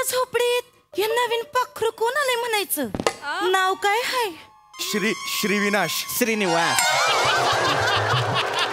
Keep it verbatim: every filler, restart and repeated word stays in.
झोपडीत हे नवीन पाखरू कोण आलंय म्हणायचं? नाव काय हाय? श्री श्रीविनाश. श्रीनिवास.